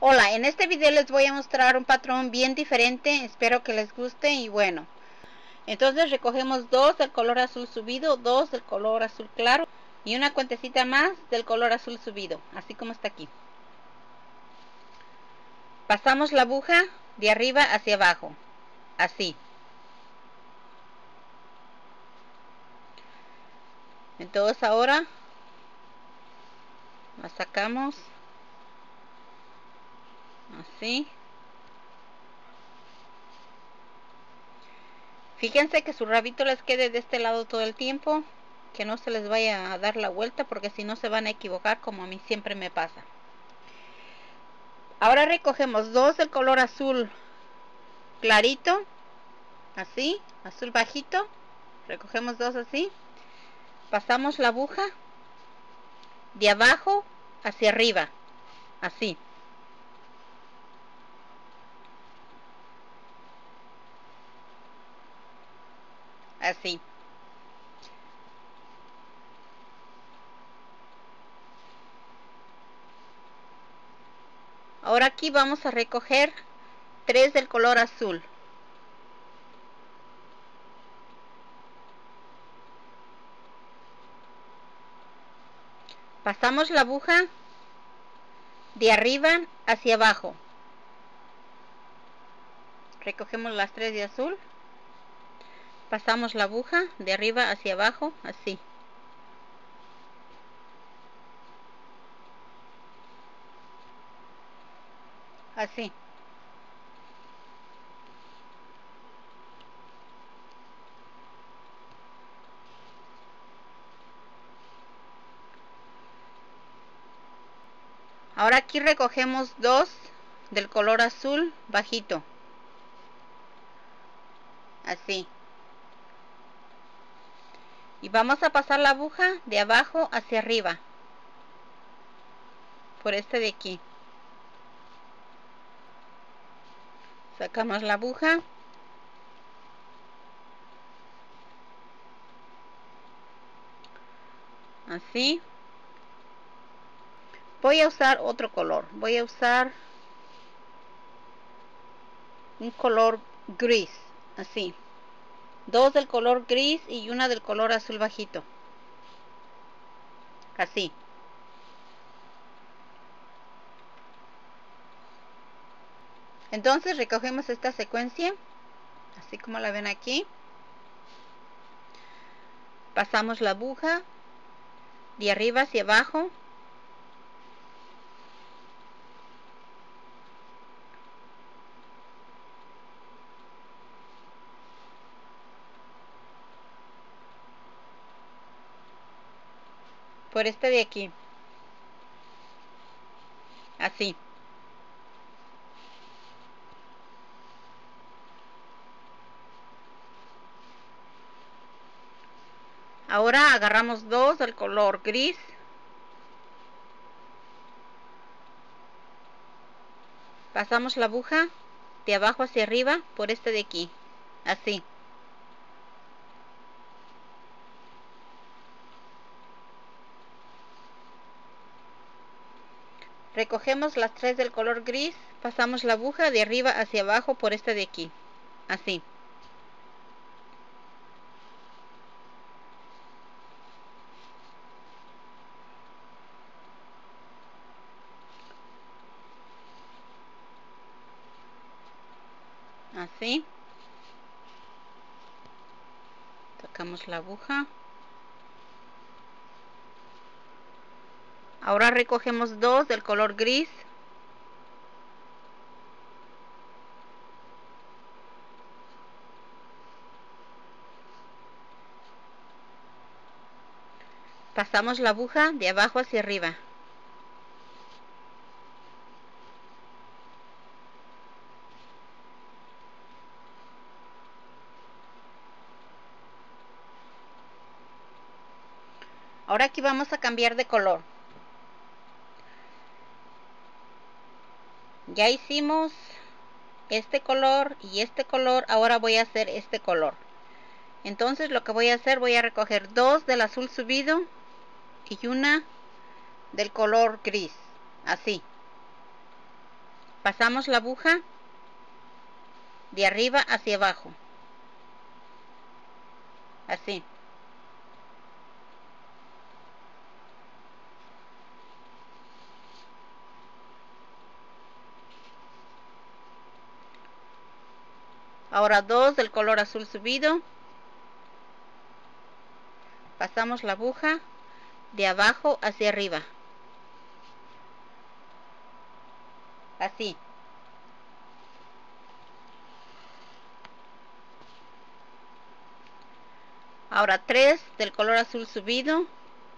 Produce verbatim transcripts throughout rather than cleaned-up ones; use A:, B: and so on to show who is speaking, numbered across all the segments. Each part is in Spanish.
A: Hola, en este video les voy a mostrar un patrón bien diferente, espero que les guste. Y bueno, entonces recogemos dos del color azul subido, dos del color azul claro y una cuentecita más del color azul subido, así como está aquí. Pasamos la aguja de arriba hacia abajo, así. Entonces ahora la sacamos así. Fíjense que su rabito les quede de este lado todo el tiempo, que no se les vaya a dar la vuelta, porque si no se van a equivocar, como a mí siempre me pasa. Ahora recogemos dos del color azul clarito, así, azul bajito, recogemos dos así, pasamos la aguja de abajo hacia arriba, así. Así. Ahora aquí vamos a recoger tres del color azul. Pasamos la aguja de arriba hacia abajo. Recogemos las tres de azul. Pasamos la aguja de arriba hacia abajo, así. Así. Ahora aquí recogemos dos del color azul bajito. Así. Y vamos a pasar la aguja de abajo hacia arriba. Por este de aquí. Sacamos la aguja. Así. Voy a usar otro color. Voy a usar un color gris. Así. Dos del color gris y una del color azul bajito. Así. Entonces recogemos esta secuencia, así como la ven aquí. Pasamos la aguja de arriba hacia abajo. Por este de aquí. Así. Ahora agarramos dos del color gris. Pasamos la aguja de abajo hacia arriba por este de aquí. Así. Recogemos las tres del color gris. Pasamos la aguja de arriba hacia abajo por este de aquí. Así. Así. Sacamos la aguja. Ahora recogemos dos del color gris. Pasamos la aguja de abajo hacia arriba. Ahora aquí vamos a cambiar de color. Ya hicimos este color y este color. Ahora voy a hacer este color. Entonces lo que voy a hacer, voy a recoger dos del azul subido y una del color gris. Así. Pasamos la aguja de arriba hacia abajo, así. Ahora dos del color azul subido. Pasamos la aguja de abajo hacia arriba, así. Ahora tres del color azul subido.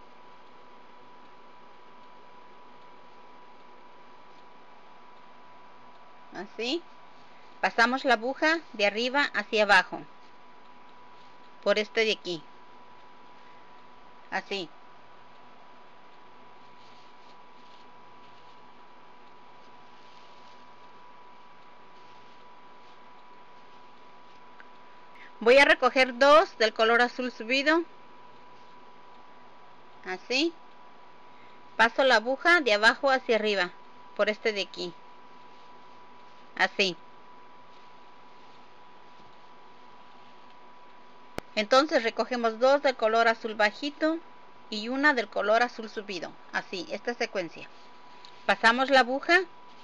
A: Así. Pasamos la aguja de arriba hacia abajo, por este de aquí, así. Voy a recoger dos del color azul subido, así. Paso la aguja de abajo hacia arriba, por este de aquí, así. Entonces recogemos dos del color azul bajito y una del color azul subido, así, esta secuencia. Pasamos la aguja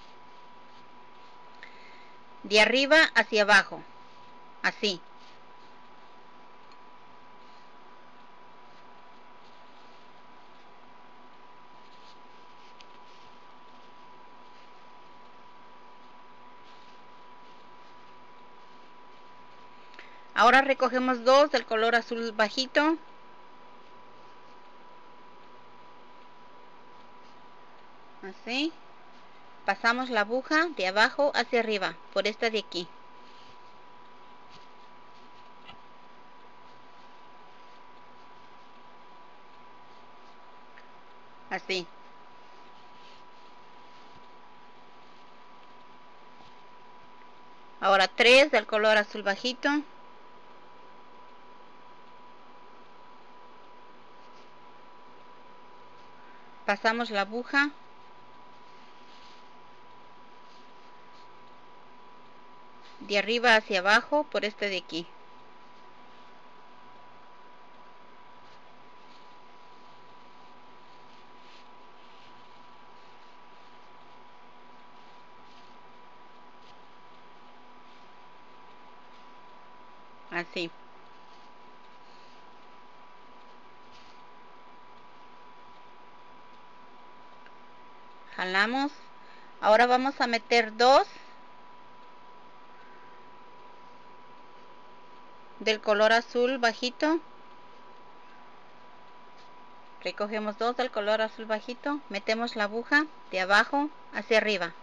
A: de arriba hacia abajo, así. Ahora recogemos dos del color azul bajito, así. Pasamos la aguja de abajo hacia arriba, por esta de aquí, así. Ahora tres del color azul bajito, pasamos la aguja de arriba hacia abajo por este de aquí, así. Jalamos. Ahora vamos a meter dos del color azul bajito. Recogemos dos del color azul bajito, metemos la aguja de abajo hacia arriba,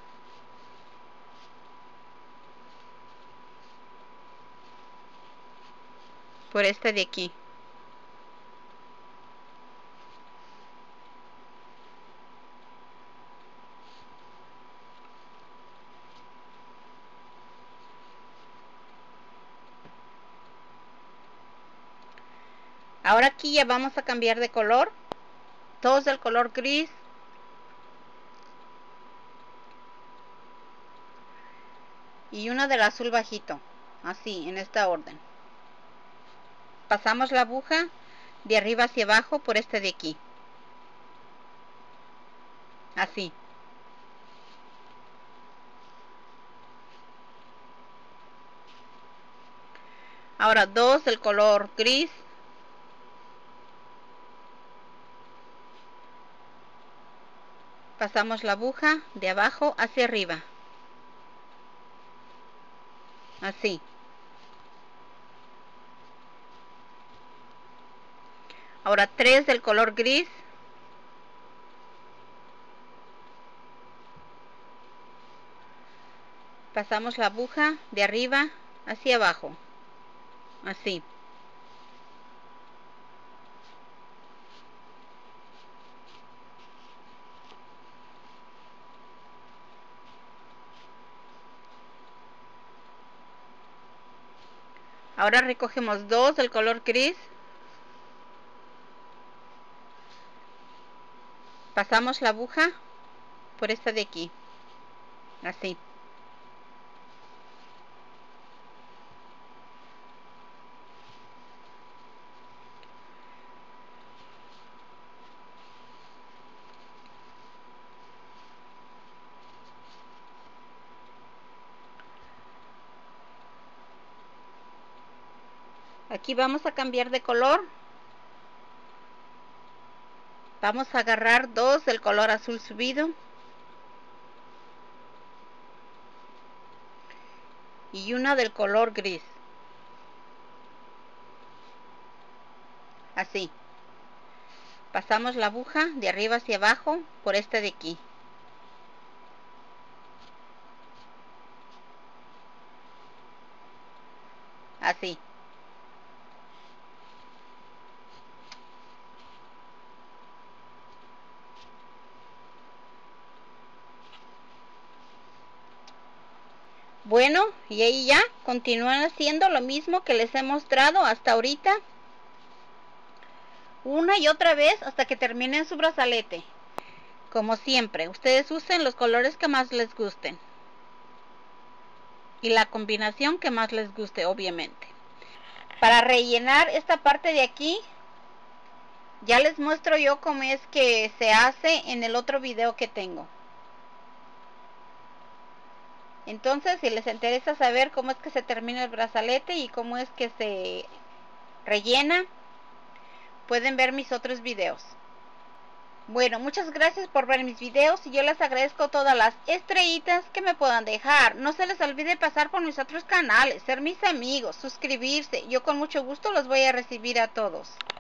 A: por este de aquí, ahora aquí ya vamos a cambiar de color. Dos del color gris y una del azul bajito, así, en esta orden. Pasamos la aguja de arriba hacia abajo por este de aquí, así. Ahora dos del color gris, pasamos la aguja de abajo hacia arriba, así. Ahora tres del color gris, pasamos la aguja de arriba hacia abajo, así. Ahora recogemos dos del color gris, pasamos la aguja por esta de aquí, así. Aquí vamos a cambiar de color. Vamos a agarrar dos del color azul subido y una del color gris, así. Pasamos la aguja de arriba hacia abajo por este de aquí, así. Bueno, y ahí ya continúan haciendo lo mismo que les he mostrado hasta ahorita, una y otra vez hasta que terminen su brazalete. Como siempre, ustedes usen los colores que más les gusten y la combinación que más les guste, obviamente. Para rellenar esta parte de aquí, ya les muestro yo cómo es que se hace en el otro video que tengo. Entonces, si les interesa saber cómo es que se termina el brazalete y cómo es que se rellena, pueden ver mis otros videos. Bueno, muchas gracias por ver mis videos y yo les agradezco todas las estrellitas que me puedan dejar. No se les olvide pasar por mis otros canales, ser mis amigos, suscribirse. Yo con mucho gusto los voy a recibir a todos.